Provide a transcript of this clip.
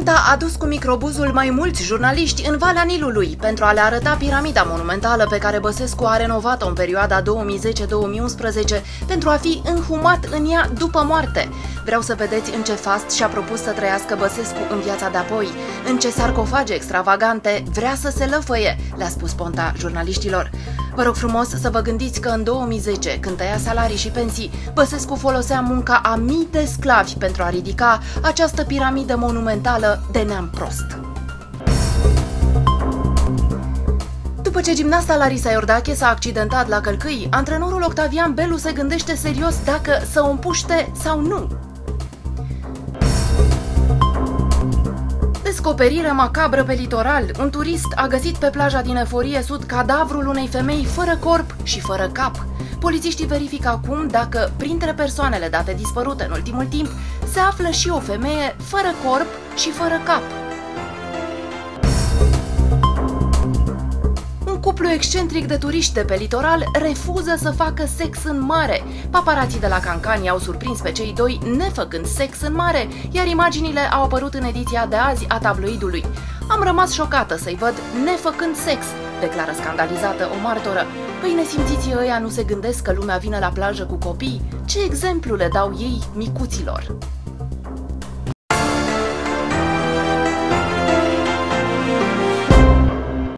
Ponta a dus cu microbuzul mai mulți jurnaliști în Valea Nilului pentru a le arăta piramida monumentală pe care Băsescu a renovat-o în perioada 2010-2011 pentru a fi înhumat în ea după moarte. Vreau să vedeți în ce fast și-a propus să trăiască Băsescu în viața de apoi, în ce sarcofage extravagante vrea să se lăfăie, le-a spus Ponta jurnaliștilor. Vă rog frumos să vă gândiți că în 2010, când tăia salarii și pensii, Băsescu folosea munca a mii de sclavi pentru a ridica această piramidă monumentală de neam prost. După ce gimnasta Larisa Iordache s-a accidentat la Călcâi, antrenorul Octavian Belu se gândește serios dacă să o împuște sau nu. Descoperire macabră pe litoral. Un turist a găsit pe plaja din Eforie Sud cadavrul unei femei fără corp și fără cap. Polițiștii verifică acum dacă printre persoanele date dispărute în ultimul timp se află și o femeie fără corp și fără cap. Un cuplu excentric de turiști de pe litoral refuză să facă sex în mare. Paparații de la Cancani au surprins pe cei doi nefăcând sex în mare, iar imaginile au apărut în ediția de azi a tabloidului. Am rămas șocată să-i văd nefăcând sex, declară scandalizată o martoră. Păi nesimțiții ăia nu se gândesc că lumea vine la plajă cu copii? Ce exemplu le dau ei micuților?